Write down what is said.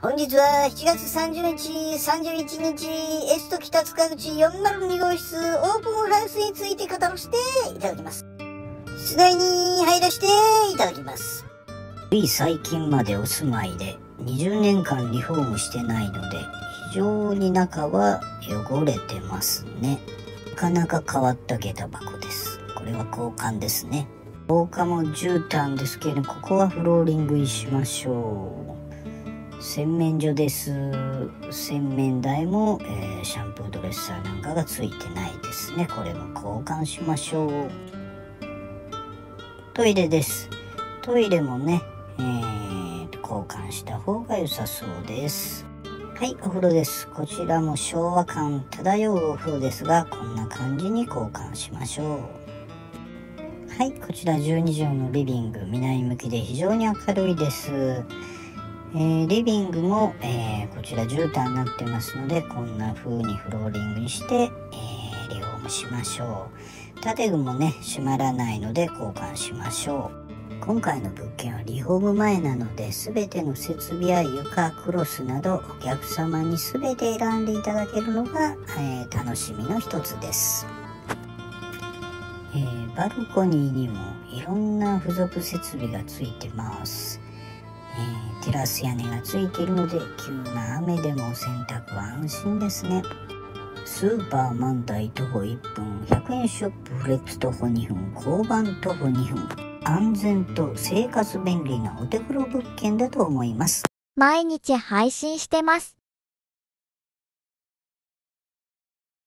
本日は7月30日、31日、エスト北塚口402号室オープンハウスについて語らせていただきます。室内に入らせていただきます。つい最近までお住まいで20年間リフォームしてないので、非常に中は汚れてますね。なかなか変わった下駄箱です。これは交換ですね。廊下も絨毯ですけれど、ここはフローリングにしましょう。洗面所です。洗面台も、シャンプードレッサーなんかがついてないですね。これも交換しましょう。トイレです。トイレもね、交換した方が良さそうです。はい、お風呂です。こちらも昭和感漂うお風呂ですが、こんな感じに交換しましょう。はい、こちら12畳のリビング、南向きで非常に明るいです。リビングも、こちら絨毯になってますので、こんな風にフローリングにして、リフォームしましょう。建具もね、閉まらないので交換しましょう。今回の物件はリフォーム前なので、全ての設備や床、クロスなどお客様に全て選んでいただけるのが、楽しみの一つです。バルコニーにもいろんな付属設備がついてます。テラス屋根がついているので、急な雨でも洗濯は安心ですね。スーパー万代徒歩1分、100円ショップフレックス徒歩2分、交番徒歩2分。安全と生活便利なお手頃物件だと思います。 毎日配信してます。